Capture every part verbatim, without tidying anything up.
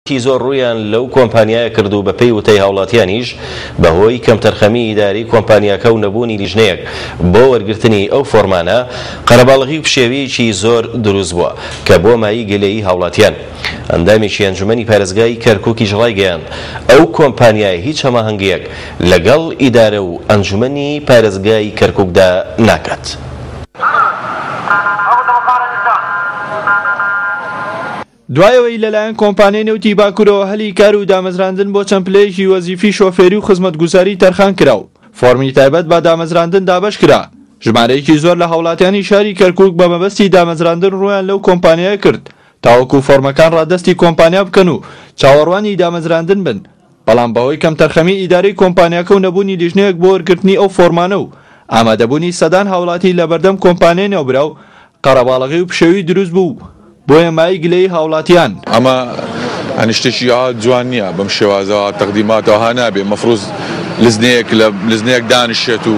زۆر ڕوویان لەو کۆمپانیایە کردو بە پێی وتەی هاوڵاتیانیش بەهۆی کەمتەرخەمی ئیداری کۆمپانیاکە و نەبوونی لیژنەیەک بۆ وەرگرتنی ئەو فۆرمانە قەرەباڵغی و پشێوەیەکی زۆر دروست بووە کە بۆ مایی گلەیی هاوڵاتیان. ئەندامێکی ئەنجومەنی پارێزگای کەرکووکیش ڕایگەیاند ئەو کۆمپانیای هیچ هەماهەنگیەک لەگەڵ ئیدارە و ئەنجومەنی پارێزگای کەرکووکدا ناکات. دوایەوەی لەلایەن کۆمپانیای نەوتی باکوورەوە هەلی کار و دامەزراندن بۆ چەند پلەیەکی وەزیفی شۆفێری و خزمەتگوزاری تەرخان کراو. فۆرمی تایبەت بە دامەزراندن دابەش کرا. ژمارەیەکی زۆر لە هاوڵاتیانی شاری کەرکووک بە مەبەستی دامەزراندن ڕوویان لەو کۆمپانیایە کرد تاوەکو فۆرمەکان ڕادەستی کۆمپانیا بکەن و چاوەڕوانی دامەزراندن بن. بەڵام بەهۆی کەمتەرخەمی ئیدارەی کۆمپانیاکە و نەبوونی لیژنەیەک بۆ وەرگرتنی ئەو فۆرمانە و ئامادەبوونی سەدان هاوڵاتی لە بەردەم کۆمپانیای نێوبرا و قەرەباڵغی و پشێوی دروست بوو بۆیە مای گلەی هاوڵاتیان. ئەمە ئەنی شتێکی جوان نییە بەم شێوازەوە تەقدیماتەوە ها نابێ مەفروض لزنەیەک لە لزنەیەک دانیشێت و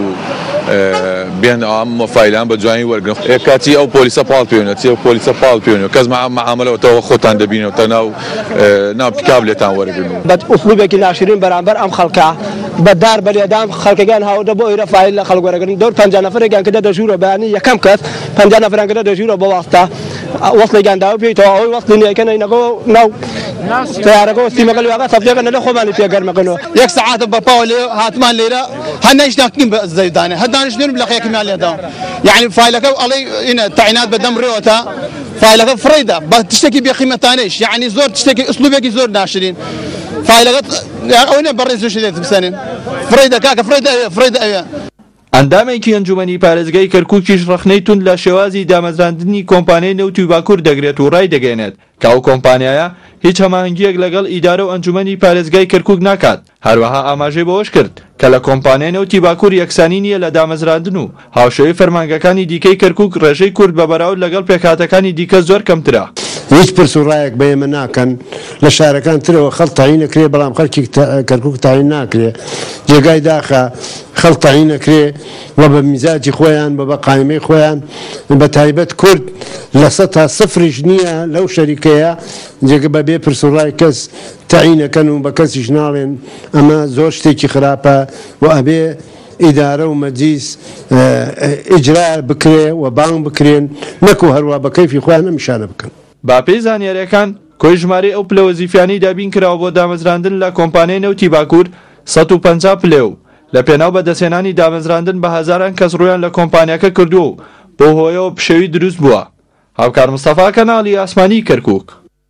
بێن ئەم مۆفایلان بە جوانی وەرگرن کاتی ئەو پۆلیسە پاڵ پێێنێت چی پۆلیسە پاڵ پێێنێت کەس مەعاملەوەتەوە خۆتان دەبینێت تا ناو ناو پیکاب لێتان وەرگن بە ئوسلوبێکی ناشرین بەرامبەر ئەم خەڵکە بەدار بەلێدام خەڵکەکان هاوردە بۆ ئێرە فایل لە خەڵک وەرگرن دەور پەنجا نەفرێکیان کردە دەژوورە بەیانی یەکەم کەس پەنجا نەفران کردە دەژوورە بۆ وەستە وەستێکیان داوە پێیتەوە ئەوەی وەستی نیەکەن ئەینەکەوە ناو تیارەکە وەستیمەکە لەواقع تەفریقە لە خۆمانی پێگەرمەکەنەوە یەک سەعاتە بەپاوە لێ هاتمان لێرە هەر نەیشتاکەین بە زەیدانێ هەر دانیشتوێنم لە قەیەکەمیان لێدا یعنی فایلەکە ئەڵێ ئینە تەعینات بەدەم ڕێوەتە فایلەکە فڕێدا بە تشتێکی بێقیمەتانەیش یعنی زۆر تشتێکی ئوسلوبێکی زۆر ناشرین فایلەکە ئەوە نە بەڕێز زۆشێت بسەنین فڕێدا کاکە فڕێدا ئەوێ فڕێدا ئەوێ. ئەندامێکی ئەنجومەنی پارێزگای کەرکووکیش ڕخنەی تون لە شێوازی دامەزراندنی کۆمپانیای نەوتی باکوور دەگرێت و ڕای دەگەێنێت کە ئەو کۆمپانیایە هیچ هەماهەنگیەک لەگەڵ ئیدارە و ئەنجومەنی پارێزگای کەرکووک ناکات. هەروەها ئاماژەی بەوەش کرد کە لە کۆمپانیای نەوتی باکوور یەکسانی نییە لە دامەزراندن و هاوشێوەی فەرمانگەکانی دیکەی کەرکووک ڕێژەی کورد بە بەراورد لەگەڵ پێکهاتەکانی دیکە زۆر کەمترە. هیچ پرس و ڕایەک بە ئێمە ناکەن لە شارەکان ترەوە خەڵ تاعین نەکرێ بەڵام خەڵکی کەرکووک تاعین ناکرێ جێگای داخە خەڵ تاعین نەکرێ و بە میزاجی خۆیان بە بە قایمەی خۆیان بە تایبەت کورد لە سە تا سفریش نییە لەو شەریکەیە جێگە بەبێ پرس و ڕای کەس تاعینەکەن و بە کەسیش ناڵێن ئەمە زۆر شتێکی خراپە و ئەبێ ئیدارە و مەجلیس ئیجرا بکرێ و بانگ بکرێن نەکو هەروە بە کەیفی خۆیان ئەمیشانە بکەن. باپەی زانیاریەکان کۆی ژمارەی ئەو پلە وەزیفیانەی دابین کراوە بۆ دامەزراندن لە کۆمپانیای نەوتی باکوور سەد و پەنجا پلێ و لە پێناو بەدەستهێنانی دامەزراندن بە هەزاران کەس ڕوویان لە کۆمپانیاکە کردووە و بۆ هۆیەوە پشێوی دروست بووە. هاوکار مستەفا کەناڵی ئاسمانی کەرکووک.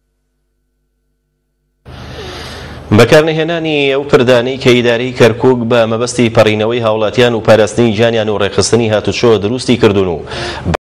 بەکارنهێنانی ئەو پردانەی کە ئیدارەی کەرکووک بە مەبەستی پەڕینەوەی هاوڵاتیان و پاراستنی جانیان و ڕێخستنی هاتوچۆ دروستی کردوون و